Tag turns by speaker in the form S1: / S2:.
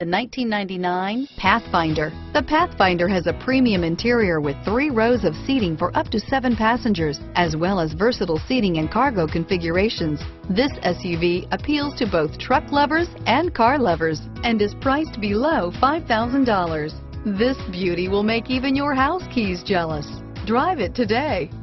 S1: The 1999 Pathfinder. The Pathfinder has a premium interior with 3 rows of seating for up to 7 passengers, as well as versatile seating and cargo configurations. This SUV appeals to both truck lovers and car lovers and is priced below $5,000. This beauty will make even your house keys jealous. Drive it today.